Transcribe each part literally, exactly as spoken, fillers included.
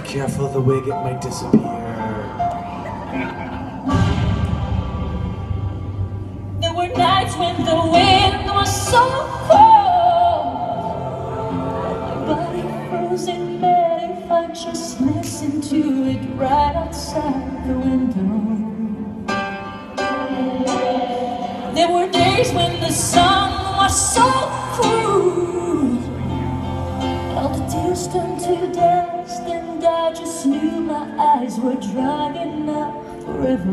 Careful, the wig, it might disappear. There were nights when the wind was so cold, my body froze in bed if I just listened to it right outside the window. There were days when the sun was so cruel, all the tears turned to dust, and I just knew my eyes were drying up forever.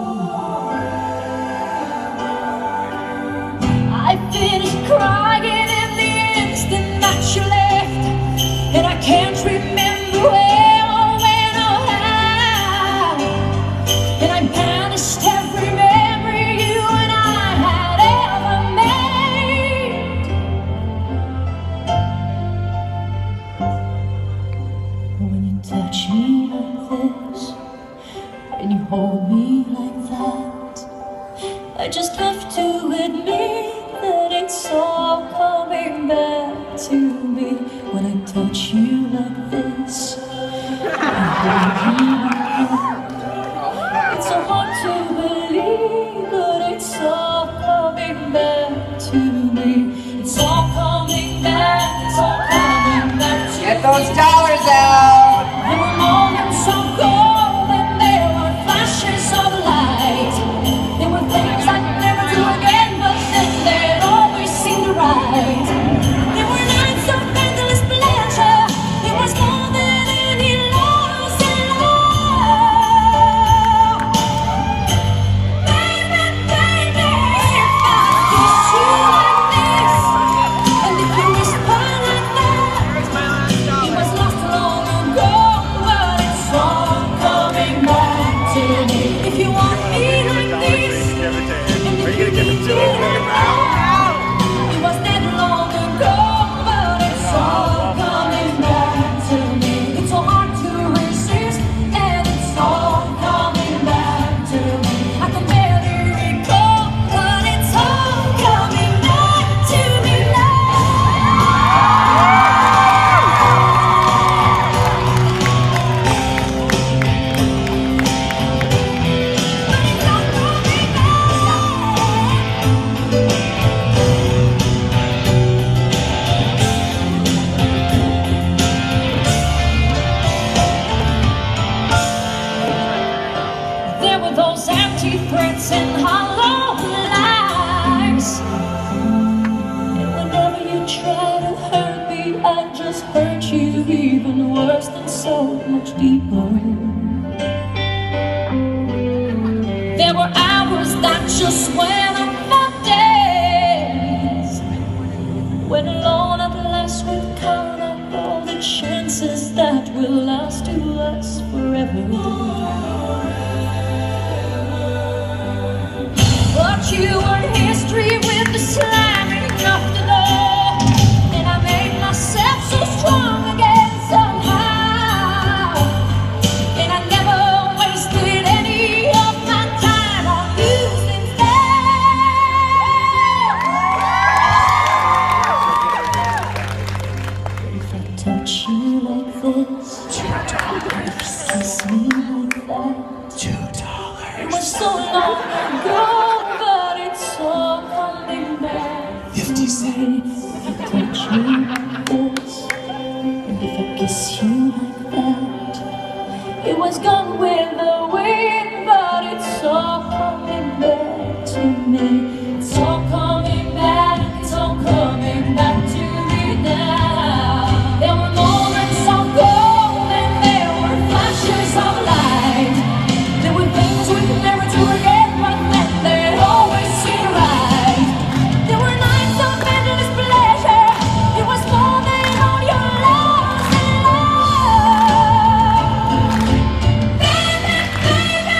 I finished crying in the instant that you left, and I can't remember where or when or how, and I banished every memory you and I had ever made. When you touch me like this, when you hold me like that, I just have to admit that it's all coming back to me. When I touch you like this, and hold you like that, it's so hard to believe, but it's all coming back to me. It's all coming back, it's all coming back to me. Get those dollars out! There were moments of gold and there were flashes of light. There were things I'd never do again, but then they'd always seem right. There were nights of endless pleasure. It was more than any loss in love. Baby, baby, if I kiss you like this, and if you whisper like that, it was lost long ago, but it's all coming back to me. If you want me like this, and if you need me like that, it was dead long ago, but it's all coming back to me. It's so hard to resist, and it's all coming back to me. I can barely recall, but it's all coming back to me now. There were those empty threats and hollow lies, and whenever you try to hurt me, I just hurt you even worse and so much deeper. There were hours that just went up for days, when alone at last we'd count up all the chances that will last to us forever. But you were history with the slamming of the door, and I made myself so strong again somehow, and I never wasted any of my time on you since then. If I touch you like this, two dollars. Kiss me like that, two dollars. It was so long ago, but it's all coming back. Fifty cents. If I touch you like this, and if I kiss you like that, it was gone with the wind, but it's all coming back to me. It's all coming back, it's all coming back to me now. There were moments of gold and there were flashes of light. There were things we could never do again, but then they'd always seem right. There were nights of endless pleasure. It was more than all your loves and love. Baby, baby,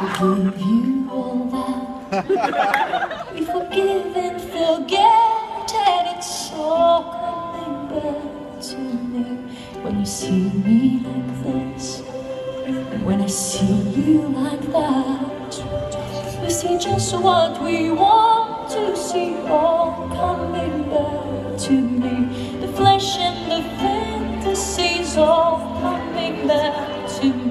forgive you all that. We forgive and forget, and it's all coming back to me. When you see me like this, when I see you like that, we see just what we want to see. All